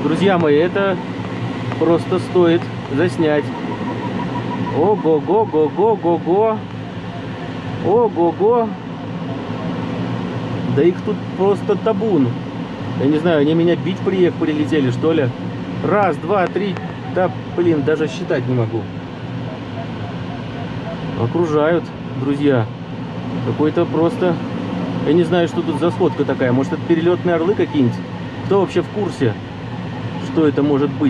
Друзья мои, это просто стоит заснять. Ого-го-го-го-го-го. Ого-го. Да их тут просто табун. Я не знаю, они меня бить прилетели, что ли. Раз, два, три. Да, блин, даже считать не могу. Окружают, друзья. Какой-то просто... Я не знаю, что тут за сходка такая. Может, это перелетные орлы какие-нибудь? Кто вообще в курсе, что это может быть?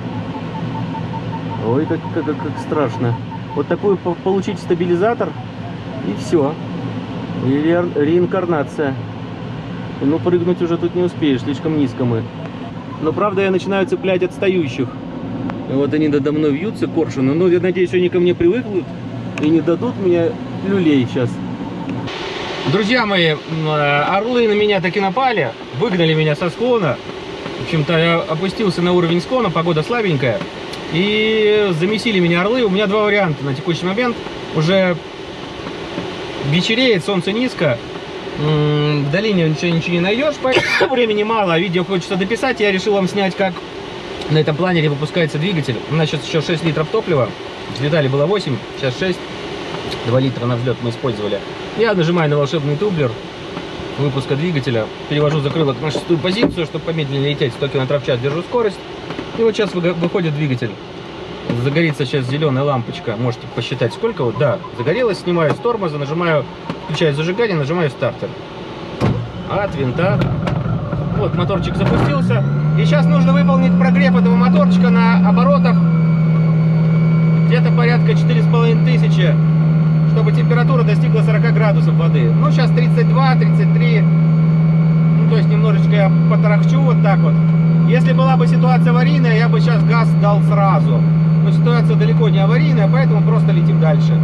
Ой, как страшно. Вот такой получить стабилизатор, и все. И реинкарнация. Ну, прыгнуть уже тут не успеешь, слишком низко мы. Но, правда, я начинаю цеплять отстающих. И вот они надо мной вьются, коршуны. Ну, я надеюсь, они ко мне привыкнут и не дадут мне люлей сейчас. Друзья мои, орлы на меня таки напали, выгнали меня со склона. В общем-то, я опустился на уровень склона, погода слабенькая. И замесили меня орлы. У меня два варианта на текущий момент. Уже вечереет, солнце низко. В долине ничего не найдешь, поэтому времени мало, а видео хочется дописать. Я решил вам снять, как на этом планере выпускается двигатель. У нас сейчас еще 6 литров топлива. Взлетали было 8, сейчас 6. 2 литра на взлет мы использовали. Я нажимаю на волшебный тумблер выпуска двигателя, перевожу закрылок на 6-ю позицию, чтобы помедленнее лететь, 100 км в час, держу скорость. И вот сейчас выходит двигатель. Загорится сейчас зеленая лампочка, можете посчитать сколько. Вот, да, загорелась, снимаю с тормоза, нажимаю, включаю зажигание, нажимаю стартер. От винта. Вот, моторчик запустился. И сейчас нужно выполнить прогрев этого моторчика на оборотах где-то порядка 4500, чтобы температура достигла 40 градусов воды. Ну, сейчас 32, 33. Ну, то есть немножечко я потарахчу вот так вот. Если была бы ситуация аварийная, я бы сейчас газ дал сразу. Но ситуация далеко не аварийная, поэтому просто летим дальше.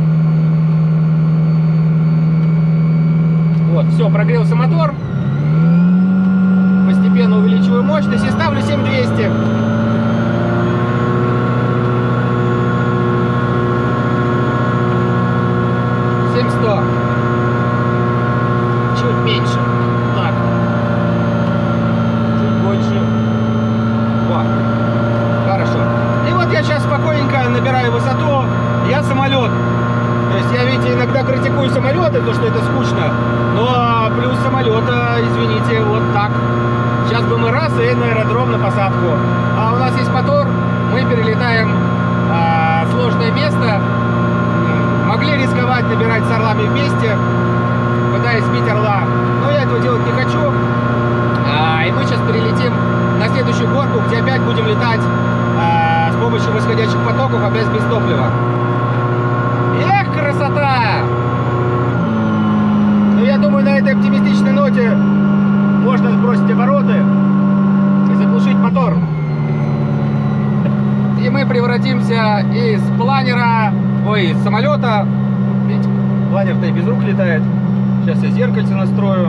Вот, все, прогрелся мотор. Постепенно увеличиваю мощность и ставлю 7200. Чуть меньше. Так. Чуть больше. Во. Хорошо. И вот я сейчас спокойненько набираю высоту. Я самолет. То есть я, видите, иногда критикую самолеты, то что это скучно. Но плюс самолета, извините, вот так. Сейчас бы мы раз и на аэродром на посадку. А у нас есть мотор. Мы перелетаем сложное место. Могли рисковать, набирать с орлами вместе, пытаясь сбить орла. Но я этого делать не хочу. И мы сейчас перелетим на следующую горку, где опять будем летать с помощью восходящих потоков, опять без топлива. Эх, красота! Ну, я думаю, на этой оптимистичной ноте можно сбросить обороты и заглушить мотор. И мы превратимся из планера, ой, из самолета. Видите, планер-то и без рук летает. Сейчас я зеркальце настрою.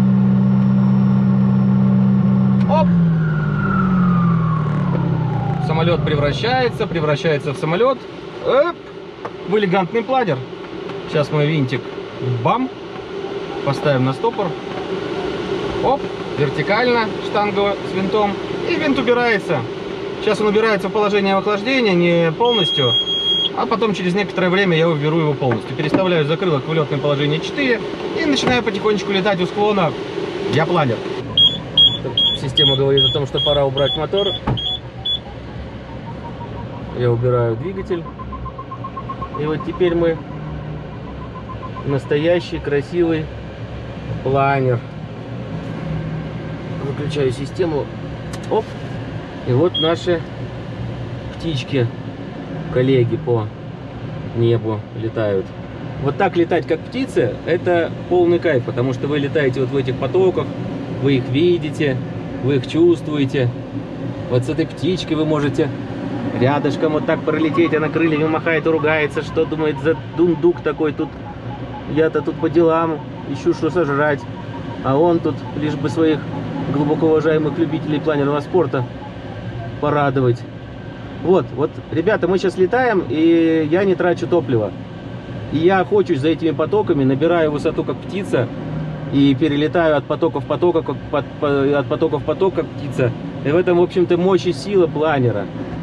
Оп! Самолет превращается в самолет. Оп! В элегантный планер. Сейчас мы винтик бам! Поставим на стопор. Оп! Вертикально штанга с винтом. И винт убирается. Сейчас он убирается в положение охлаждения, не полностью. А потом через некоторое время я уберу его полностью. Переставляю закрылок в летное положение 4 и начинаю потихонечку летать у склона. Я планер. Система говорит о том, что пора убрать мотор. Я убираю двигатель. И вот теперь мы настоящий красивый планер. Выключаю систему. Оп. И вот наши птички, коллеги по небу летают. Вот так летать, как птицы, это полный кайф, потому что вы летаете вот в этих потоках, вы их видите, вы их чувствуете. Вот с этой птичкой вы можете рядышком вот так пролететь, она крыльями махает и ругается, что думает за дундук такой тут. Я-то тут по делам ищу, что сожрать, а он тут лишь бы своих глубоко уважаемых любителей планерного спорта порадовать. Вот, ребята, мы сейчас летаем, и я не трачу топлива. И я охочусь за этими потоками, набираю высоту как птица, и перелетаю от потока в поток, как птица. И в этом, в общем-то, мощь и сила планера.